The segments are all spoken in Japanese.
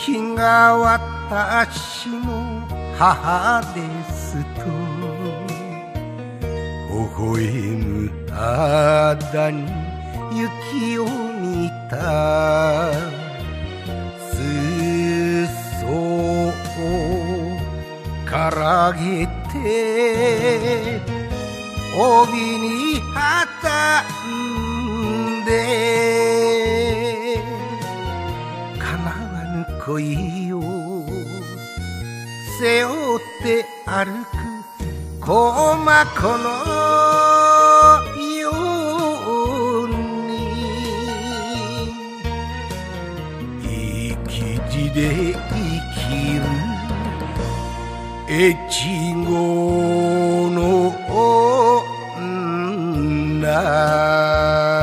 雪が私の母ですと微笑む肌に雪を見た裾をからげて帯に挟んで叶わぬ恋を背負って歩く駒子のように生き字で生きる越後の女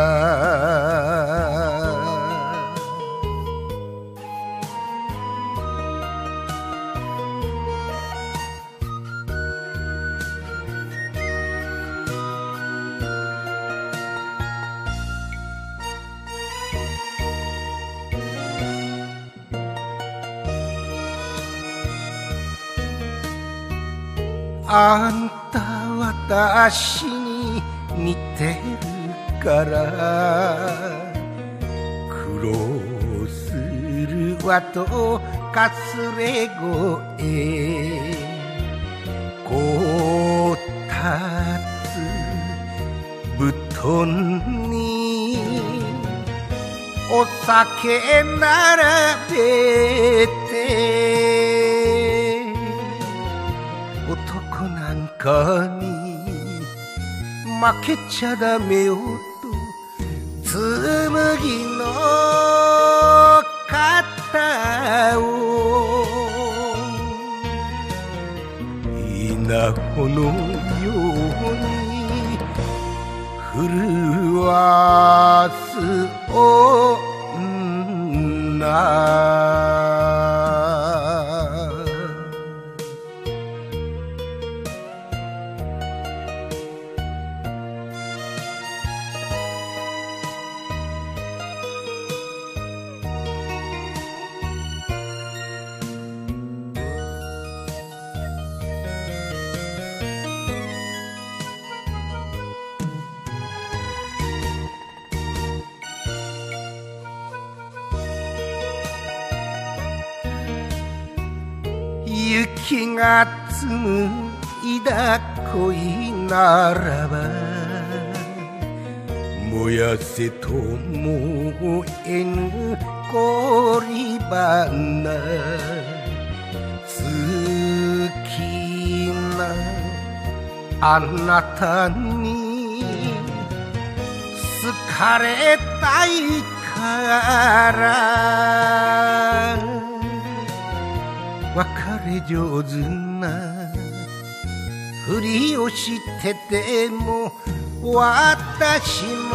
あんた私に似てるから苦労するわとかすれ声こたつ布団にお酒並べて男なんかに負けちゃダメよと紬の肩を稲穂のように震わす女雪が紡いだ恋ならば燃やせともえぬ恋花好きなあなたに好かれたいから別れ上手なふりをしてても私も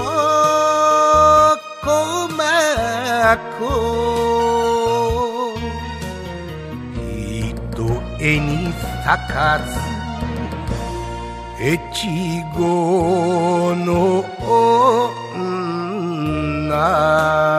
駒子ひとえに咲かず越後の女